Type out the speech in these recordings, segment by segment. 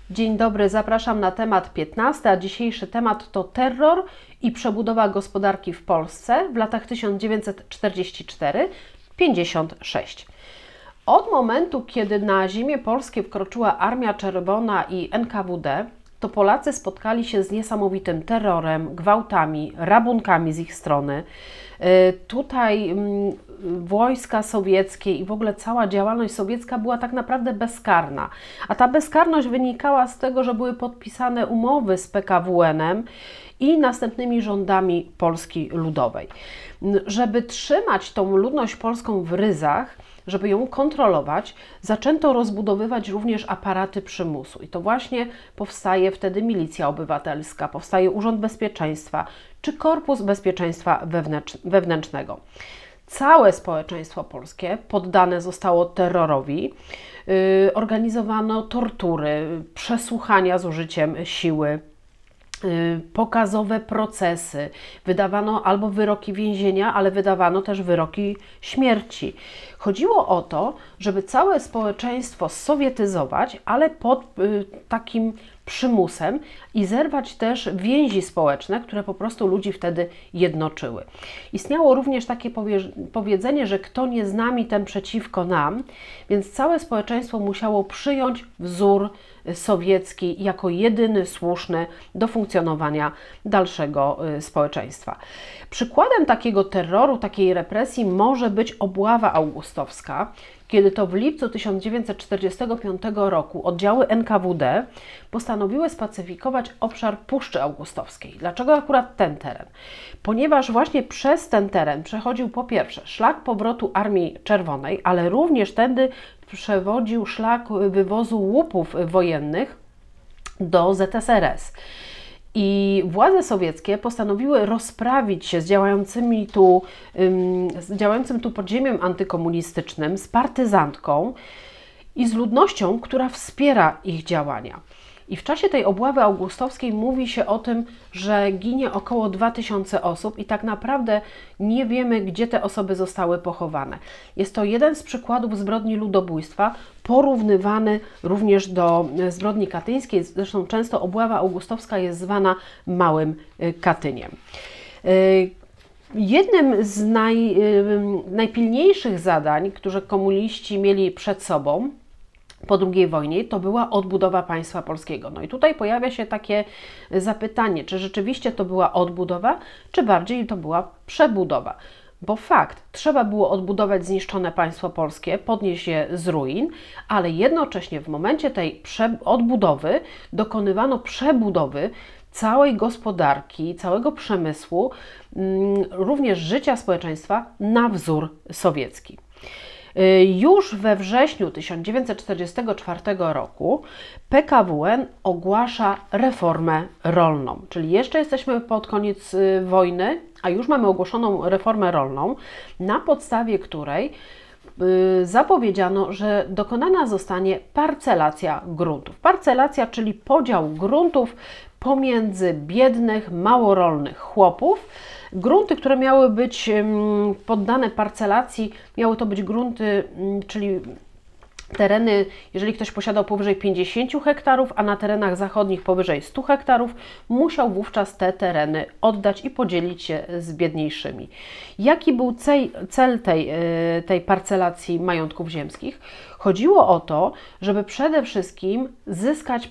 Dzień dobry, zapraszam na temat 15, a dzisiejszy temat to terror i przebudowa gospodarki w Polsce w latach 1944-56. Od momentu, kiedy na ziemię polskie wkroczyła Armia Czerwona i NKWD, to Polacy spotkali się z niesamowitym terrorem, gwałtami, rabunkami z ich strony. Tutaj wojska sowieckie i w ogóle cała działalność sowiecka była tak naprawdę bezkarna. A ta bezkarność wynikała z tego, że były podpisane umowy z PKWN-em i następnymi rządami Polski Ludowej. Żeby trzymać tą ludność polską w ryzach, żeby ją kontrolować, zaczęto rozbudowywać również aparaty przymusu. I to właśnie powstaje wtedy Milicja Obywatelska, powstaje Urząd Bezpieczeństwa czy Korpus Bezpieczeństwa Wewnętrznego. Całe społeczeństwo polskie poddane zostało terrorowi, organizowano tortury, przesłuchania z użyciem siły, pokazowe procesy, wydawano albo wyroki więzienia, ale wydawano też wyroki śmierci. Chodziło o to, żeby całe społeczeństwo sowietyzować, ale pod takim przymusem i zerwać też więzi społeczne, które po prostu ludzi wtedy jednoczyły. Istniało również takie powiedzenie, że kto nie z nami, ten przeciwko nam, więc całe społeczeństwo musiało przyjąć wzór sowiecki jako jedyny słuszny do funkcjonowania dalszego społeczeństwa. Przykładem takiego terroru, takiej represji może być obława augustowska, kiedy to w lipcu 1945 roku oddziały NKWD postanowiły spacyfikować obszar Puszczy Augustowskiej. Dlaczego akurat ten teren? Ponieważ właśnie przez ten teren przechodził po pierwsze szlak powrotu Armii Czerwonej, ale również tędy przewodził szlak wywozu łupów wojennych do ZSRS. I władze sowieckie postanowiły rozprawić się z działającym tu podziemiem antykomunistycznym, z partyzantką i z ludnością, która wspiera ich działania. I w czasie tej obławy augustowskiej mówi się o tym, że ginie około 2000 osób i tak naprawdę nie wiemy, gdzie te osoby zostały pochowane. Jest to jeden z przykładów zbrodni ludobójstwa, porównywany również do zbrodni katyńskiej. Zresztą często obława augustowska jest zwana Małym Katyniem. Jednym z najpilniejszych zadań, które komuniści mieli przed sobą po II wojnie, to była odbudowa państwa polskiego. No i tutaj pojawia się takie zapytanie, czy rzeczywiście to była odbudowa, czy bardziej to była przebudowa. Bo fakt, trzeba było odbudować zniszczone państwo polskie, podnieść je z ruin, ale jednocześnie w momencie tej odbudowy dokonywano przebudowy całej gospodarki, całego przemysłu, również życia społeczeństwa na wzór sowiecki. Już we wrześniu 1944 roku PKWN ogłasza reformę rolną, czyli jeszcze jesteśmy pod koniec wojny, a już mamy ogłoszoną reformę rolną, na podstawie której zapowiedziano, że dokonana zostanie parcelacja gruntów. Parcelacja, czyli podział gruntów pomiędzy biednych, małorolnych chłopów. Grunty, które miały być poddane parcelacji, miały to być grunty, czyli tereny, jeżeli ktoś posiadał powyżej 50 hektarów, a na terenach zachodnich powyżej 100 hektarów, musiał wówczas te tereny oddać i podzielić się z biedniejszymi. Jaki był cel tej parcelacji majątków ziemskich? Chodziło o to, żeby przede wszystkim zyskać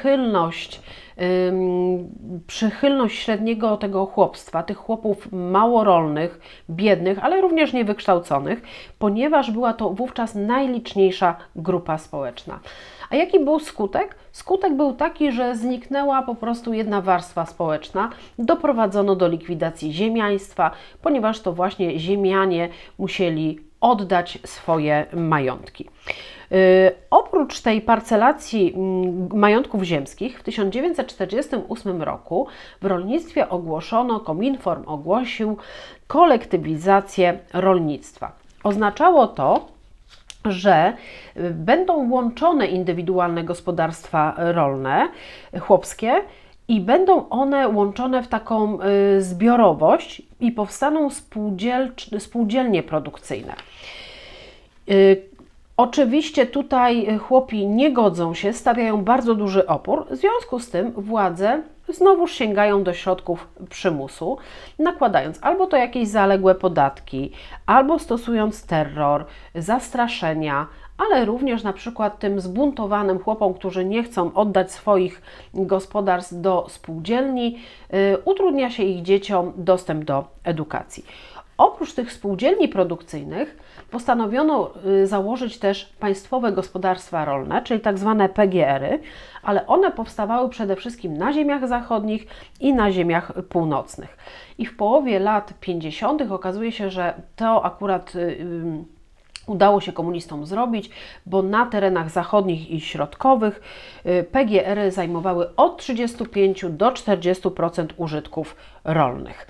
przychylność średniego tego chłopstwa, tych chłopów małorolnych, biednych, ale również niewykształconych, ponieważ była to wówczas najliczniejsza grupa społeczna. A jaki był skutek? Skutek był taki, że zniknęła po prostu jedna warstwa społeczna, doprowadzono do likwidacji ziemiaństwa, ponieważ to właśnie ziemianie musieli oddać swoje majątki. Oprócz tej parcelacji majątków ziemskich w 1948 roku w rolnictwie Kominform ogłosił kolektywizację rolnictwa. Oznaczało to, że będą łączone indywidualne gospodarstwa rolne, chłopskie, i będą one łączone w taką zbiorowość i powstaną spółdzielnie produkcyjne. Oczywiście tutaj chłopi nie godzą się, stawiają bardzo duży opór, w związku z tym władze znowuż sięgają do środków przymusu, nakładając albo to jakieś zaległe podatki, albo stosując terror, zastraszenia, ale również na przykład tym zbuntowanym chłopom, którzy nie chcą oddać swoich gospodarstw do spółdzielni, utrudnia się ich dzieciom dostęp do edukacji. Oprócz tych spółdzielni produkcyjnych postanowiono założyć też państwowe gospodarstwa rolne, czyli tak zwane PGR-y, ale one powstawały przede wszystkim na ziemiach zachodnich i na ziemiach północnych. I w połowie lat 50. okazuje się, że to akurat udało się komunistom zrobić, bo na terenach zachodnich i środkowych PGR-y zajmowały od 35 do 40% użytków rolnych.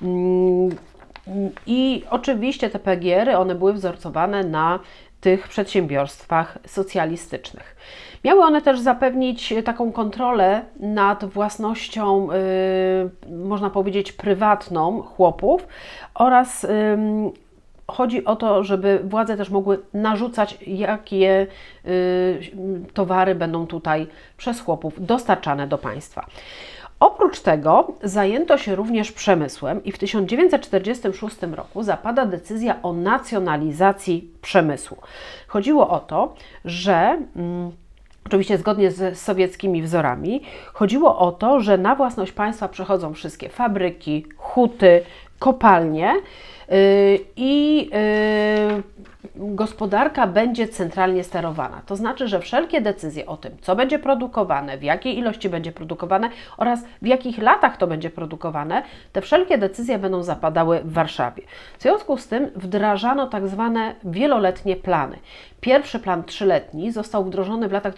I oczywiście te PGR-y, one były wzorcowane na tych przedsiębiorstwach socjalistycznych. Miały one też zapewnić taką kontrolę nad własnością, można powiedzieć, prywatną chłopów oraz chodzi o to, żeby władze też mogły narzucać, jakie towary będą tutaj przez chłopów dostarczane do państwa. Oprócz tego zajęto się również przemysłem i w 1946 roku zapada decyzja o nacjonalizacji przemysłu. Chodziło o to, że oczywiście zgodnie z sowieckimi wzorami, chodziło o to, że na własność państwa przechodzą wszystkie fabryki, huty, kopalnie i gospodarka będzie centralnie sterowana. To znaczy, że wszelkie decyzje o tym, co będzie produkowane, w jakiej ilości będzie produkowane oraz w jakich latach to będzie produkowane, te wszelkie decyzje będą zapadały w Warszawie. W związku z tym wdrażano tak zwane wieloletnie plany. Pierwszy plan trzyletni został wdrożony w latach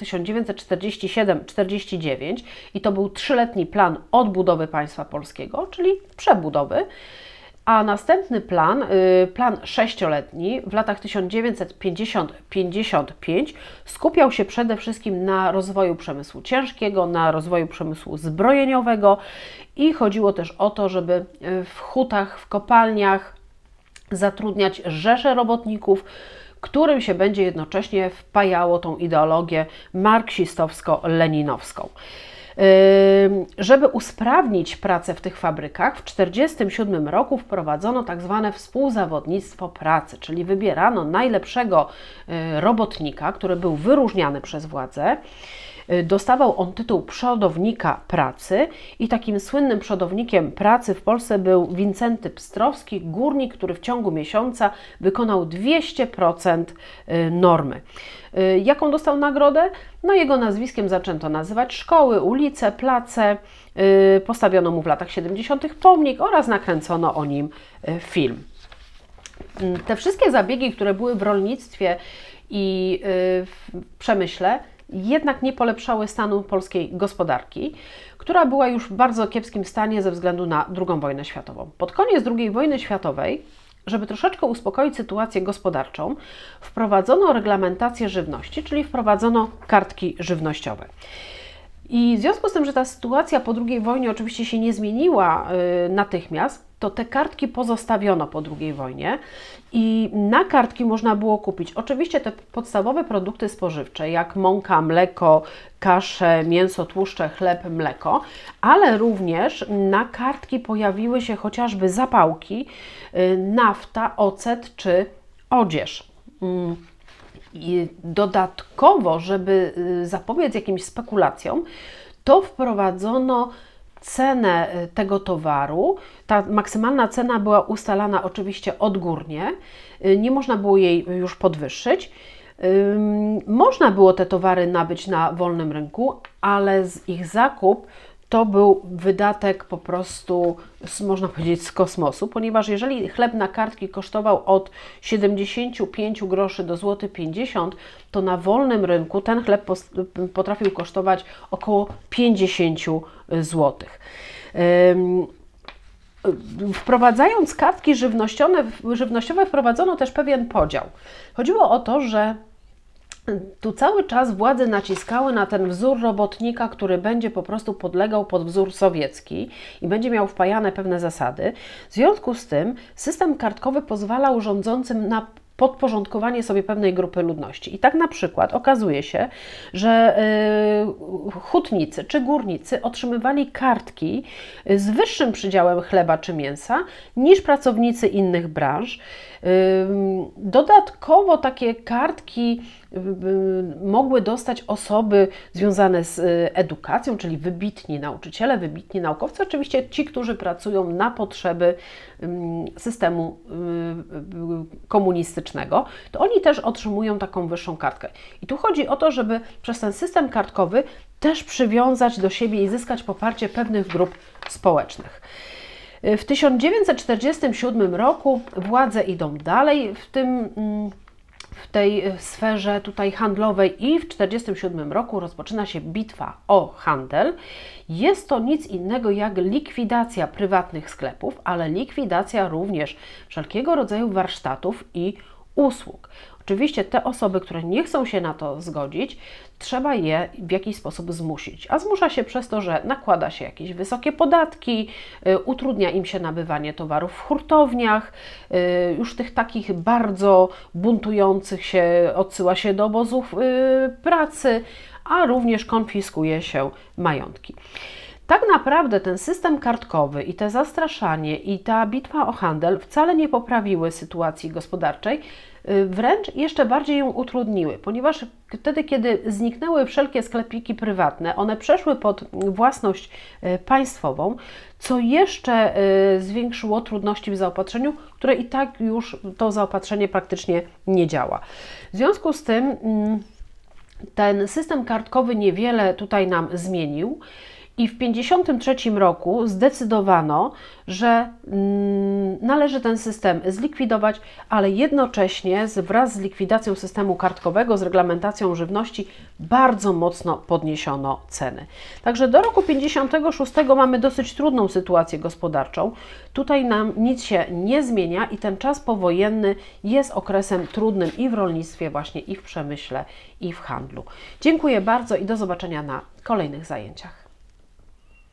1947-49 i to był trzyletni plan odbudowy państwa polskiego, czyli przebudowy. A następny plan, plan sześcioletni w latach 1950-55 skupiał się przede wszystkim na rozwoju przemysłu ciężkiego, na rozwoju przemysłu zbrojeniowego i chodziło też o to, żeby w hutach, w kopalniach zatrudniać rzesze robotników, którym się będzie jednocześnie wpajało tą ideologię marksistowsko-leninowską. Żeby usprawnić pracę w tych fabrykach, w 1947 roku wprowadzono tak zwane współzawodnictwo pracy, czyli wybierano najlepszego robotnika, który był wyróżniany przez władzę. Dostawał on tytuł przodownika pracy i takim słynnym przodownikiem pracy w Polsce był Wincenty Pstrowski, górnik, który w ciągu miesiąca wykonał 200% normy. Jaką dostał nagrodę? No jego nazwiskiem zaczęto nazywać szkoły, ulice, place, postawiono mu w latach 70. pomnik oraz nakręcono o nim film. Te wszystkie zabiegi, które były w rolnictwie i w przemyśle, jednak nie polepszały stanu polskiej gospodarki, która była już w bardzo kiepskim stanie ze względu na II wojnę światową. Pod koniec II wojny światowej, żeby troszeczkę uspokoić sytuację gospodarczą, wprowadzono reglamentację żywności, czyli wprowadzono kartki żywnościowe. I w związku z tym, że ta sytuacja po II wojnie oczywiście się nie zmieniła natychmiast, to te kartki pozostawiono po II wojnie i na kartki można było kupić oczywiście te podstawowe produkty spożywcze, jak mąka, mleko, kasze, mięso, tłuszcze, chleb, mleko, ale również na kartki pojawiły się chociażby zapałki, nafta, ocet czy odzież. I dodatkowo, żeby zapobiec jakimś spekulacjom, to wprowadzono cenę tego towaru. Ta maksymalna cena była ustalana oczywiście odgórnie, nie można było jej już podwyższyć. Można było te towary nabyć na wolnym rynku, ale ich zakup to był wydatek po prostu, można powiedzieć, z kosmosu, ponieważ jeżeli chleb na kartki kosztował od 75 groszy do złoty 50, to na wolnym rynku ten chleb potrafił kosztować około 50 złotych. Wprowadzając kartki żywnościowe wprowadzono też pewien podział. Chodziło o to, że tu cały czas władze naciskały na ten wzór robotnika, który będzie po prostu podlegał pod wzór sowiecki i będzie miał wpajane pewne zasady. W związku z tym system kartkowy pozwalał rządzącym na podporządkowanie sobie pewnej grupy ludności. I tak na przykład okazuje się, że hutnicy czy górnicy otrzymywali kartki z wyższym przydziałem chleba czy mięsa niż pracownicy innych branż. Dodatkowo takie kartki mogły dostać osoby związane z edukacją, czyli wybitni nauczyciele, wybitni naukowcy, oczywiście ci, którzy pracują na potrzeby systemu komunistycznego, to oni też otrzymują taką wyższą kartkę. I tu chodzi o to, żeby przez ten system kartkowy też przywiązać do siebie i zyskać poparcie pewnych grup społecznych. W 1947 roku władze idą dalej w tej sferze tutaj handlowej i w 1947 roku rozpoczyna się bitwa o handel. Jest to nic innego jak likwidacja prywatnych sklepów, ale likwidacja również wszelkiego rodzaju warsztatów i usług. Oczywiście te osoby, które nie chcą się na to zgodzić, trzeba je w jakiś sposób zmusić. A zmusza się przez to, że nakłada się jakieś wysokie podatki, utrudnia im się nabywanie towarów w hurtowniach, już tych takich bardzo buntujących się odsyła się do obozów pracy, a również konfiskuje się majątki. Tak naprawdę ten system kartkowy i te zastraszanie i ta bitwa o handel wcale nie poprawiły sytuacji gospodarczej, wręcz jeszcze bardziej ją utrudniły, ponieważ wtedy, kiedy zniknęły wszelkie sklepiki prywatne, one przeszły pod własność państwową, co jeszcze zwiększyło trudności w zaopatrzeniu, które i tak już to zaopatrzenie praktycznie nie działa. W związku z tym ten system kartkowy niewiele tutaj nam zmienił. I w 1953 roku zdecydowano, że należy ten system zlikwidować, ale jednocześnie wraz z likwidacją systemu kartkowego, z reglamentacją żywności bardzo mocno podniesiono ceny. Także do roku 1956 mamy dosyć trudną sytuację gospodarczą. Tutaj nam nic się nie zmienia i ten czas powojenny jest okresem trudnym i w rolnictwie właśnie, i w przemyśle, i w handlu. Dziękuję bardzo i do zobaczenia na kolejnych zajęciach.